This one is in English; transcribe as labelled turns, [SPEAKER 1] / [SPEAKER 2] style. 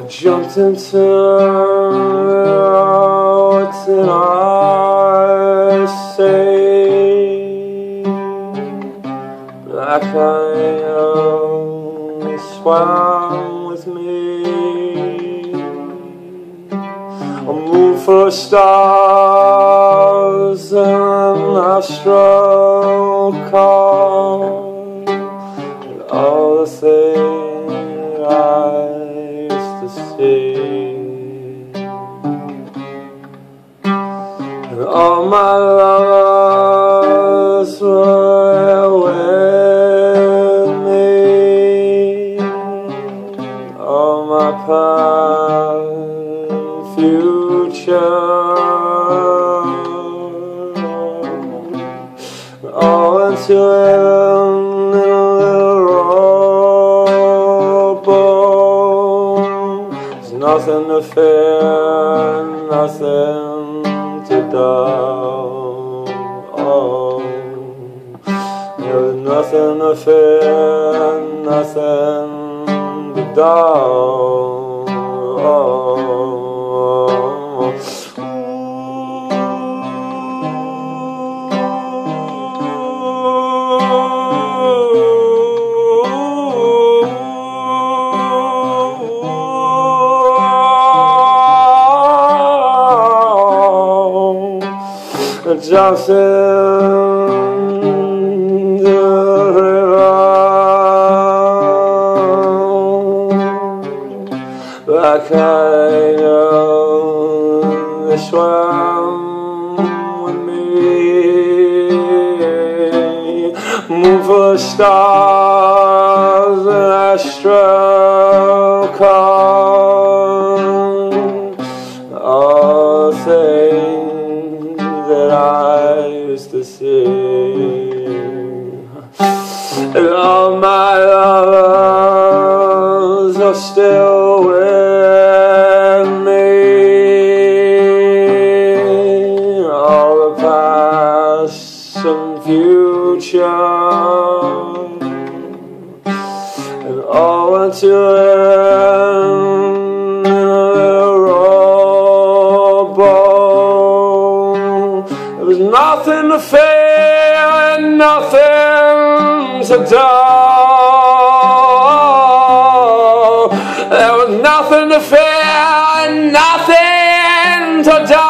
[SPEAKER 1] jumped into what's in our sea, like I only swam with me. I moved for stars and astral call, and all the things I used to see, and all my lovers were with me, all my past and future, all until heaven in a little rowboat. There's nothing to fear, nothing to doubt. Oh, there's nothing to fear, nothing to doubt. Oh. Just in the river, like I know they swam with me. Move for stars and astral call, all things that I used to see, and all my lovers are still with me, all the past and future, and all until in a rowboat. There's nothing to fear and nothing to doubt. There was nothing to fear and nothing to doubt.